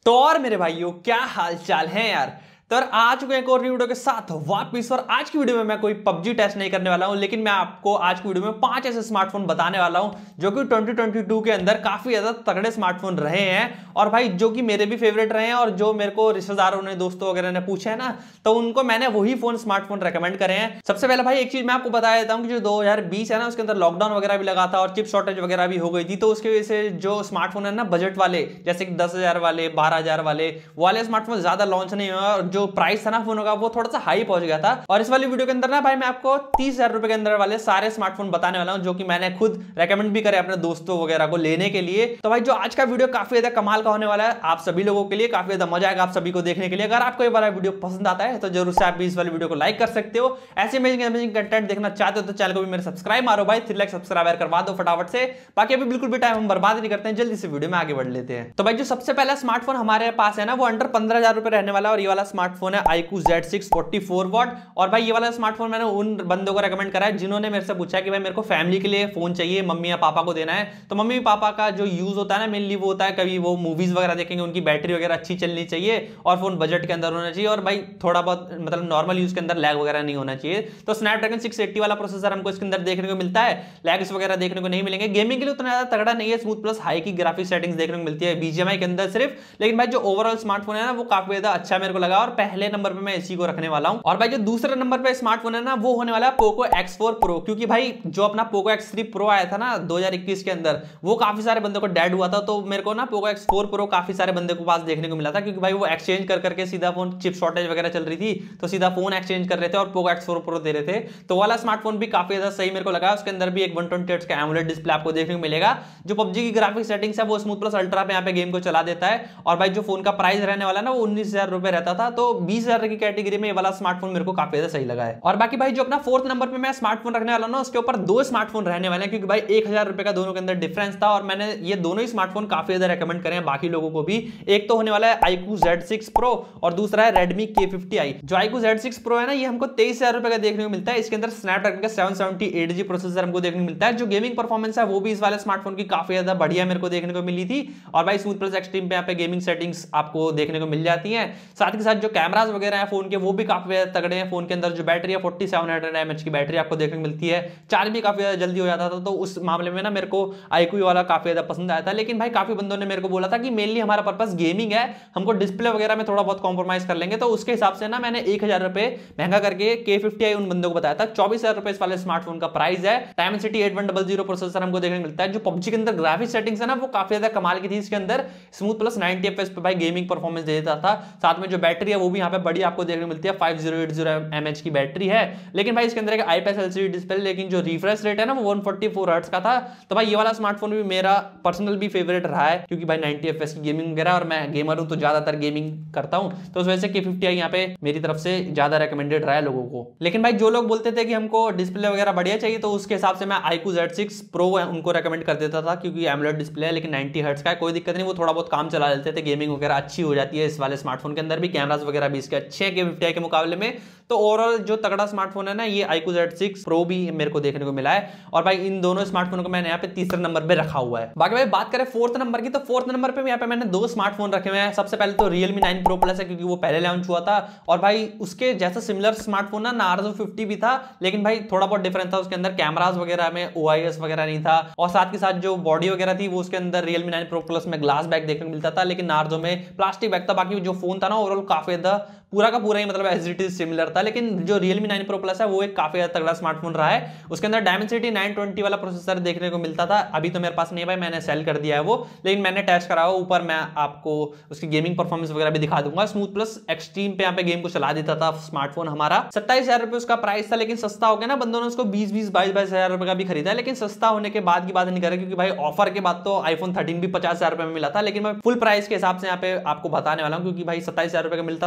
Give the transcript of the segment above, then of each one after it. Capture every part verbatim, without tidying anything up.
तो और मेरे भाइयों क्या हाल चाल है यार। तो आ चुके हैं एक और वीडियो के साथ वापिस। और आज की वीडियो में मैं कोई पबजी टेस्ट नहीं करने वाला हूं, लेकिन मैं आपको आज की वीडियो में पांच ऐसे स्मार्टफोन बताने वाला हूं जो कि ट्वेंटी ट्वेंटी टू के अंदर काफी ज्यादा तगड़े स्मार्टफोन रहे हैं और भाई जो कि मेरे भी फेवरेट रहे हैं और जो मेरे को रिश्तेदारों ने दोस्तों वगैरह ने पूछे है ना, तो उनको मैंने वही फोन स्मार्टफोन रेकमेंड करे हैं। सबसे पहले भाई एक चीज मैं आपको बता देता हूं कि जो दो हज़ार बीस है ना, उसके अंदर लॉकडाउन वगैरह भी लगा था और चिप शॉर्टेज वगैरह भी हो गई थी, तो उसकी वजह से जो स्मार्टफोन है ना बजट वाले, जैसे कि दस हजार वाले, बारह हजार वाले वाले स्मार्टफोन ज्यादा लॉन्च नहीं हुआ और जो प्राइस था ना फोन का वो थोड़ा सा हाई पहुंच गया था। और इस वाली वीडियो के अंदर ना भाई मैं आपको तीस हजार रुपए के अंदर वाले सारे स्मार्टफोन बताने वाला हूं जो कि मैंने खुद रेकमेंड भी करे अपने दोस्तों वगैरह को लेने के लिए। तो भाई जो आज का वीडियो काफी ज्यादा कमाल का होने वाला है, आप सभी लोगों के लिए काफी ज्यादा मजा आएगा आप सभी को देखने के लिए। अगर आपको ये वाला वीडियो पसंद आता है तो जरूर से आप भी इस वाली वीडियो को लाइक कर सकते हो। ऐसे अमेजिंग अमेजिंग कंटेंट देखना चाहते हो तो चैनल को भी मेरे सब्सक्राइब मारो भाई, थ्री लाइक सब्सक्राइबर करवा दो फटाफट से। बाकी अभी बिल्कुल भी टाइम हम बर्बाद नहीं करते हैं, जल्दी से वीडियो में आगे बढ़ लेते हैं। तो भाई जो सबसे पहला स्मार्टफोन हमारे पास है ना वो अंडर पंद्रह हजार रुपए रहने वाला है और ये वाला स्मार्टफोन है iQOO Z six forty four watt. और भाई ये वाला स्मार्टफोन मैंने उन बंदों को रेकमेंड करा है जिन्होंने मेरे से पूछा कि भाई मेरे को फैमिली के लिए फोन चाहिए, मम्मी या पापा को देना है। तो मम्मी पापा का जो यूज होता है ना मेनली वो होता है कभी वो मूवीज वगैरह देखेंगे, उनकी बैटरी वगैरह अच्छी चलनी चाहिए और फोन बजट के अंदर होना चाहिए और भाई थोड़ा बहुत मतलब नॉर्मल यूज के अंदर लैग वगैरह नहीं होना चाहिए। तो स्नैपड्रैगन सिक्स एटी वाला प्रोसेसर हमको इसके अंदर देखने को मिलता है, लैग्स वगैरह देखने को नहीं मिलेंगे। गेमिंग के लिए उतना ज्यादा तगड़ा नहीं है, स्मूथ प्लस हाई की ग्राफिक सेटिंग्स देखने को मिलती है बीजीएमआई के अंदर सिर्फ। लेकिन भाई जो ओवरऑल स्मार्टफोन है ना वो काफी ज्यादा अच्छा मेरे को लगा और पहले नंबर पर मैं इसी को रखने वाला हूं। और भाई जो दूसरे नंबर पे स्मार्टफोन है ना वो होने वाला है पोको एक्स फोर प्रो, क्योंकि भाई जो अपना पोको एक्स थ्री प्रो आया था ना दो हज़ार इक्कीस के अंदर वो काफी सारे बंदों को डेड हुआ था। तो मेरे को ना पोको एक्स फोर प्रो काफी सारे बंदे को पास देखने को मिला था, क्योंकि भाई वो एक्सचेंज कर करके सीधा फोन चिप शॉर्टेज वगैरह चल रही थी तो सीधा फोन एक्सचेंज कर रहे थे और पोको एक्स फोर प्रो दे रहे थे। तो वाला स्मार्टफोन भी काफी ज्यादा सही मेरे को लगा। उसके अंदर भी एक वन ट्वेंटी हर्ट्ज का एमोलेड डिस्प्ले आपको देखने को मिलेगा। जो पबजी की ग्राफिक सेटिंग्स है वो स्मूथ प्लस अल्ट्रा पे यहाँ पे गेम को चला देता है। और भाई जो फोन का प्राइस रहने वाला ना वो उन्नीस हजार रुपए रहता था, तो बीस हजार की कैटेगरी में ये वाला स्मार्टफोन मेरे को काफी ज्यादा सही लगा है। और बाकी भाई जो अपना फोर्थ नंबर पे मैं स्मार्टफोन रखने वाला ना उसके ऊपर दो स्मार्टफोन रहने वाले हैं, क्योंकि भाई एक हजार रुपए का दोनों के अंदर डिफरेंस था और मैंने ये दोनों ही स्मार्टफोन काफी ज्यादा रेकमेंड करे हैं बाकी लोगों को भी। एक तो होने वाला है iQOO ज़ेड सिक्स प्रो और दूसरा है Redmi के फिफ्टी आई। जो iQOO ज़ेड सिक्स प्रो है ना ये हमको तेईस हजार रुपए का देखने को मिलता है। इसके अंदर स्नैपड्रैगन का seven seventy eight G processor हमको देखने को मिलता है। जो गेमिंग परफॉर्मेंस है वो भी इस वाले स्मार्टफोन की काफी ज्यादा बढ़िया मेरे को देखने को मिली थी। और भाई स्मूथ प्लस एक्सट्रीम पे यहाँ पे गेमिंग सेटिंग्स आपको देखने को मिल जाती है। साथ के साथ जो कैमरास वगैरह है फोन के वो भी काफी ज्यादा तगड़े हैं। फोन के अंदर जो बैटरी है फोर्टी सेवन हंड्रेड एमएच की बैटरी आपको देखने को मिलती है, चार्ज भी काफी ज्यादा जल्दी हो जाता था। तो उस मामले में ना मेरे को iQOO वाला काफी ज्यादा पसंद आया था। लेकिन भाई काफी बंदों ने मेरे को बोला था कि मेनली हमारा पर्पस गेमिंग है, हमको डिस्प्ले वगैरह में थोड़ा बहुत कॉम्प्रोमाइज कर लेंगे, तो उसके हिसाब से ना मैंने एक हजार रुपए महंगा करके के फिफ्टी आई उन बंदों को बताया था। चौबीस हजार रुपए इस वाले स्मार्टफोन का प्राइस है। Dimensity eight one double zero processor हमको देखने को मिलता है। जो पबजी के अंदर ग्राफिक सेटिंग्स है ना वो काफी ज्यादा कमाल की थी। इसके अंदर स्मूथ प्लस नाइंटी एफपीएस पे भाई गेमिंग परफॉर्मेंस दे देता था। साथ में जो बैटरी है वो भी यहाँ पे बड़ी आपको देखने को मिलती है, five zero eight zero mAh की बैटरी है। लेकिन भाई इसके अंदर एक आईपीएस एलसीडी डिस्प्ले, लेकिन जो रिफ्रेश रेट है ना वो वन फोर्टी फोर हर्ट्ज का था। तो भाई ये वाला स्मार्टफोन भी मेरा पर्सनल भी फेवरेट रहा है, क्योंकि भाई नाइंटी एफपीएस की गेमिंग वगैरह और मैं गेमर हूं तो ज्यादातर गेमिंग करता हूं, तो उस वजह से के फिफ्टी आई यहाँ पे मेरी तरफ से ज्यादा रेकमेंडेड रहा है लोगों को। लेकिन भाई जो लोग बोलते थे कि हमको डिस्प्ले वगैरह बढ़िया चाहिए तो उसके हिसाब से मैं iQOO ज़ेड सिक्स प्रो उनको रेकमेंड कर देता था, क्योंकि एमोलेड डिस्प्ले है लेकिन नाइंटी हर्ट्ज का है, कोई दिक्कत नहीं, वो थोड़ा बहुत काम चला लेते थे, गेमिंग वगैरह अच्छी हो जाती है इस वाले स्मार्टफोन के अंदर भी। कैमरास वगैरह भी इसके अच्छे हैं के फिफ्टी आई के मुकाबले में। तो ओवरऑल जो तगड़ा स्मार्टफोन है ना ये iQOO ज़ेड सिक्स प्रो भी मेरे को देखने को मिला है। और भाई इन दोनों स्मार्टफोन को मैंने यहाँ पे तीसरे नंबर पे रखा हुआ है। बाकी भाई बात करें फोर्थ नंबर की, तो फोर्थ नंबर पे यहाँ पे मैंने दो स्मार्टफोन रखे हुए हैं। सबसे पहले तो Realme नाइन प्रो प्लस है, क्योंकि वो पहले लॉन्च हुआ था और भाई उसके जैसा सिमिलर स्मार्टफोन ना नार्जो फिफ्टी भी था, लेकिन भाई थोड़ा बहुत डिफरेंस था। उसके अंदर कैमरास वगैरह में ओआईएस वगैरह नहीं था और साथ के साथ जो बॉडी वगैरह थी वो उसके अंदर Realme नाइन प्रो प्लस में ग्लास बैग देखने को मिलता था, लेकिन नार्जो में प्लास्टिक बैग था। बाकी जो फोन था ना ओवरऑल काफी ज्यादा पूरा का पूरा ही मतलब एज इट इज सिमिलर था। लेकिन जो Realme नाइन प्रो प्लस है वो एक काफी ज्यादा तगड़ा स्मार्टफोन रहा है। उसके अंदर डायमेंसिटी नाइन ट्वेंटी वाला प्रोसेसर देखने को मिलता था। अभी तो मेरे पास नहीं है भाई, मैंने सेल कर दिया है वो, लेकिन मैंने टेस्ट करा हुआ। ऊपर मैं आपको उसकी गेमिंग परफॉर्मेंस वगैरह भी दिखा दूंगा। स्मूथ प्लस एक्सट्रीम पे यहाँ पे गेम को चला देता था स्मार्टफोन हमारा। सत्ताईस हजार रुपए उसका प्राइस था, लेकिन सस्ता हो गया ना, बंदों ने उसको बीस बीस बाईस बाईस हजार रुपए का भी खरीदा है। लेकिन सस्ता होने के बाद की बात नहीं कर रहा, क्योंकि भाई ऑफर के बाद तो आईफोन थर्टीन भी पचास हजार रुपए में मिला था। लेकिन मैं फुल प्राइस के हिसाब से यहाँ पे आपको बताने वाला हूँ, क्योंकि भाई सत्ताईस हजार रुपए का मिलता था तो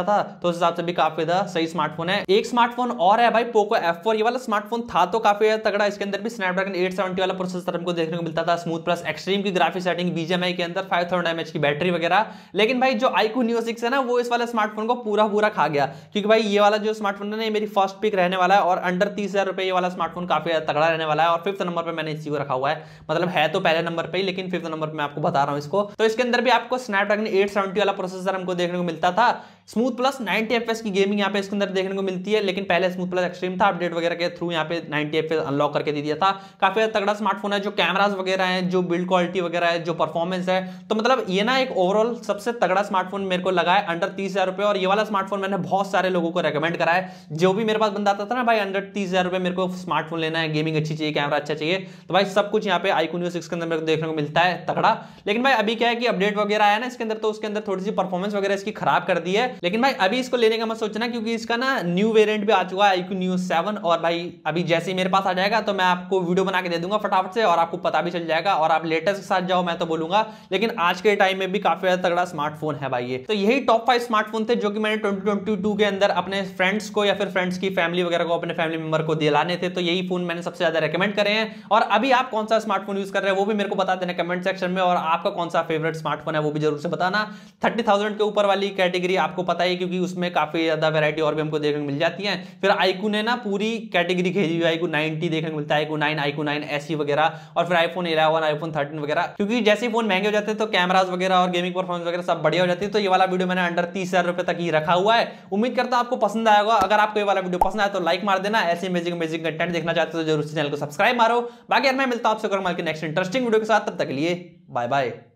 उस हिसाब से भी काफी ज्यादा सही स्मार्टफोन है। एक स्मार्टफोन और है भाई पोको एफ फोर। ये वाला स्मार्टफोन था तो काफी ज्यादा तगड़ा, इसके अंदर भी स्नैपड्रैगन एट सेवेंटी वाला प्रोसेसर हमको देखने को मिलता था, स्मूथ प्लस एक्सट्रीम की ग्राफिक सेटिंग, बीजीएमआई के अंदर फाइव थाउजेंड एमएच की बैटरी वगैरह। लेकिन भाई जो iQOO Neo सिक्स है ना, वो इस वाले स्मार्टफोन को पूरा पूरा खा गया, क्योंकि भाई ये वाला जो स्मार्टफोन है ना, ये मेरी फर्स्ट पिक रहने वाला है और अंडर तीस हजार रुपए ये वाला स्मार्टफोन काफी ज्यादा तगड़ा रहने वाला है। और फिफ्थ नंबर पे मैंने इसी को रखा हुआ है, मतलब है तो पहले नंबर पे ही, लेकिन फिफ्थ नंबर पे मैं आपको बता रहा हूं इसको। तो इसके अंदर भी आपको स्नैपड्रैगन एट सेवेंटी वाला प्रोसेसर हमको देखने को मिलता था, स्मूथ प्लस नाइंटी एफपीएस की गेमिंग यहाँ पे इसके अंदर देखने को मिलती है, लेकिन पहले स्मूथ प्लस एक्सट्रीम था, अपडेट वगैरह के थ्रू यहाँ पे नाइंटी एफपीएस अनलॉक करके दे दिया था। काफी तगड़ा स्मार्टफोन है, जो कैमरास वगैरह है, जो बिल्ड क्वालिटी वगैरह है, जो परफॉर्मेंस है, तो मतलब ये ना एक ओवरऑल सबसे तगड़ा स्मार्टफोन मेरे को लगा है अंडर तीस हजार रुपए। और ये वाला स्मार्टफोन मैंने बहुत सारे लोगों को रेकमेंड करा है, जो भी मेरे पास बंदा आता था ना, भाई अंडर तीस हजार रुपए मेरे को स्मार्टफोन लेना है, गेमिंग अच्छी चाहिए, कैमरा अच्छा चाहिए, तो भाई सब कुछ यहाँ पे iQOO Neo सिक्स के अंदर मेरे को देखने को मिलता है तगड़ा। लेकिन भाई अभी क्या है कि अपडेट वगैरह आया ना इसके अंदर, तो उसके अंदर थोड़ी सी परफॉर्मेंस वगैरह इसकी खराब कर दी है। लेकिन भाई अभी इसको लेने का मत सोचना, क्योंकि इसका ना न्यू वेरिएंट भी आ चुका है iQOO Neo सेवन, और भाई अभी जैसे ही मेरे पास आ जाएगा तो मैं आपको वीडियो बना के दे दूंगा फटाफट से, और आपको पता भी चल जाएगा, और आप लेटेस्ट के साथ जाओ मैं तो बोलूंगा। लेकिन आज के टाइम में भी काफी ज्यादा तगड़ा स्मार्टफोन है भाई ये। तो यही टॉप फाइव स्मार्टफोन थे जो कि मैंने ट्वेंटी ट्वेंटी टू के अंदर अपने फ्रेंड्स को या फिर फ्रेंड्स की फैमिली वगैरह को, अपने फैमिली मेंबर को दिलाने थे, तो यही फोन मैंने सबसे ज्यादा रेकमेंड करे हैं। और अभी आप कौन सा स्मार्टफोन यूज कर रहे हैं वो भी मेरे को बता देना कमेंट सेक्शन में, और आपका कौन सा फेवरेट स्मार्टफोन है वो भी जरूर से बताना। थर्टी थाउजेंड के ऊपर वाली कैटेगरी आपको पता है, क्योंकि उसमें काफी ज्यादा वैरायटी और भी हमको देखने को मिल जाती है। फिर iQOO ने ना पूरी कैटेगरी खेली हुई है, iQOO नाइंटी देखने को मिलता है, iQOO nine, iQOO nine SE वगैरह, और फिर आईफोन इलेवन, आईफोन थर्टीन वगैरह, क्योंकि जैसे फोन महंगे हो जाते हैं तो कैमरास वगैरह और गेमिंग परफॉर्मेंस वगैरह सब बढ़िया हो जाती है। तो ये वाला वीडियो मैंने अंडर तीस हजार रुपए तक ही रखा हुआ है, उम्मीद करता हूं आपको पसंद आएगा। अगर आपको ये वाला वीडियो पसंद आया तो लाइक मार देना, ऐसे अमेजिंग अमेजिंग कंटेंट देखना चाहते हो तो जरूर से चैनल को सब्सक्राइब मारो। बाकी यार मैं मिलता हूं आपसे नेक्स्ट इंटरेस्टिंग वीडियो के साथ, तब तक के लिए बाय बाय।